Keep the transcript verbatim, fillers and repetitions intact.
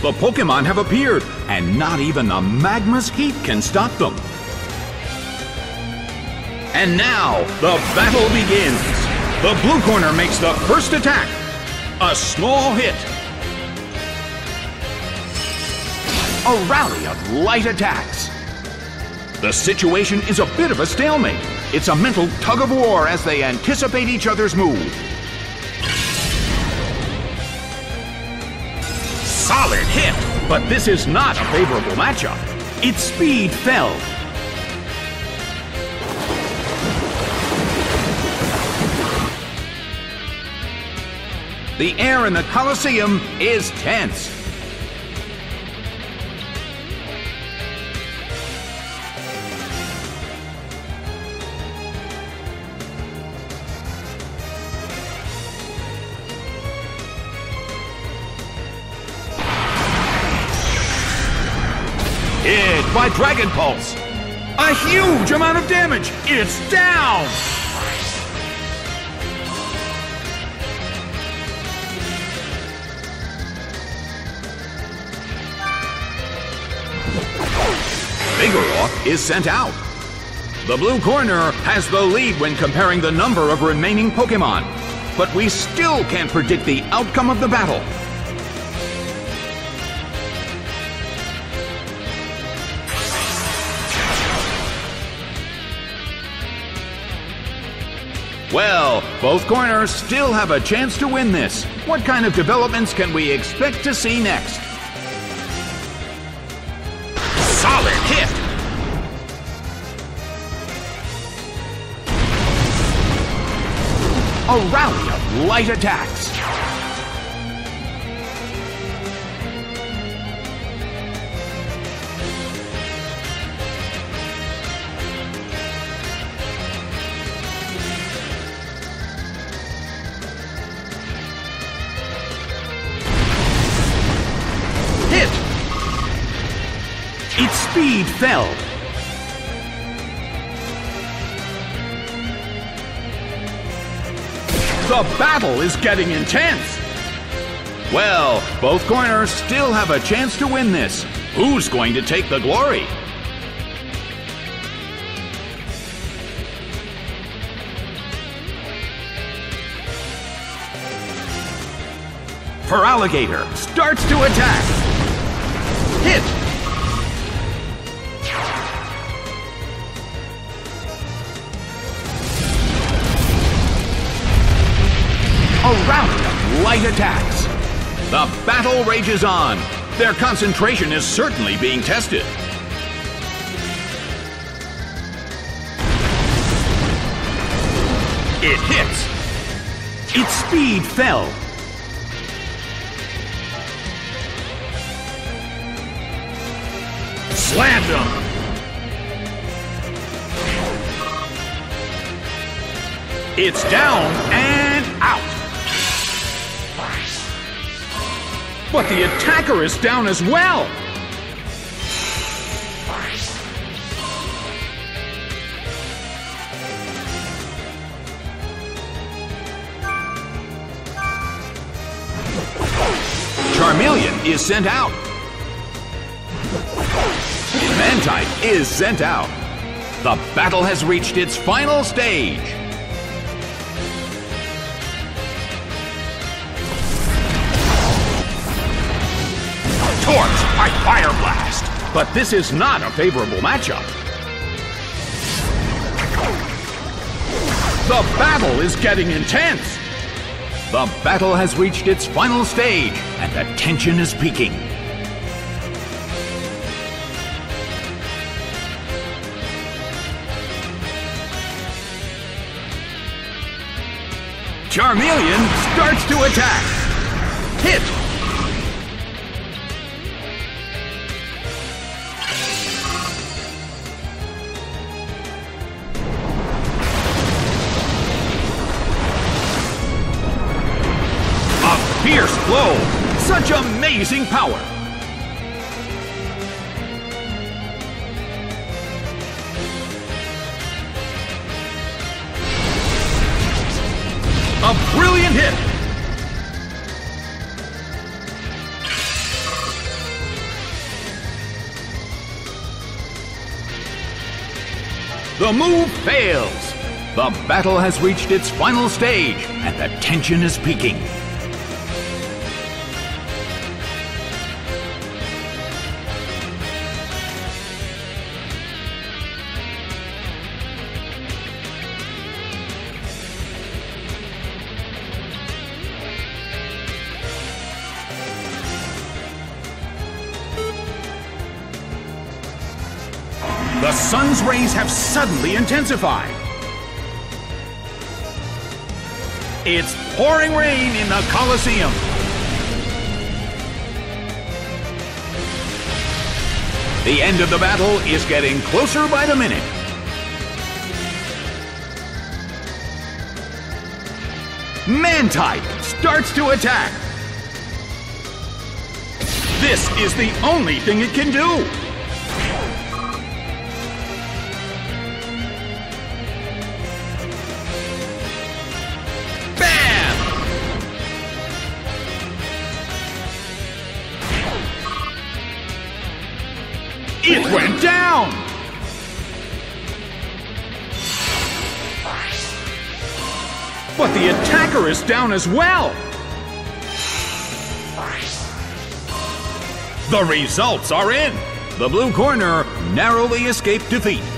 The Pokémon have appeared, and not even the magma's heat can stop them. And now, the battle begins. The blue corner makes the first attack. A small hit. A rally of light attacks. The situation is a bit of a stalemate. It's a mental tug-of-war as they anticipate each other's move. Solid hit! But this is not a favorable matchup. Its speed fell. The air in the Colosseum is tense. Hit by Dragon Pulse. A huge amount of damage. It's down. Vigoroth is sent out. The blue corner has the lead when comparing the number of remaining Pokémon, but we still can't predict the outcome of the battle. Well, both corners still have a chance to win this. What kind of developments can we expect to see next? Solid hit! A rally of light attacks. Its speed fell. The battle is getting intense. Well, both corners still have a chance to win this. Who's going to take the glory? Feraligatr starts to attack. Hit! A rally of light attacks. The battle rages on. Their concentration is certainly being tested. It hits. Its speed fell. Slammed him. It's down and out. But the attacker is down as well. Charmeleon is sent out. Mantine is sent out. The battle has reached its final stage. Torch by Fire Blast. But this is not a favorable matchup. The battle is getting intense. The battle has reached its final stage, and the tension is peaking. Charmeleon starts to attack. Hit! A fierce blow! Such amazing power! A brilliant hit! The move fails. The battle has reached its final stage, and the tension is peaking. The sun's rays have suddenly intensified. It's pouring rain in the Colosseum. The end of the battle is getting closer by the minute. Mantike starts to attack. This is the only thing it can do. It went down! But the attacker is down as well! The results are in! The blue corner narrowly escaped defeat.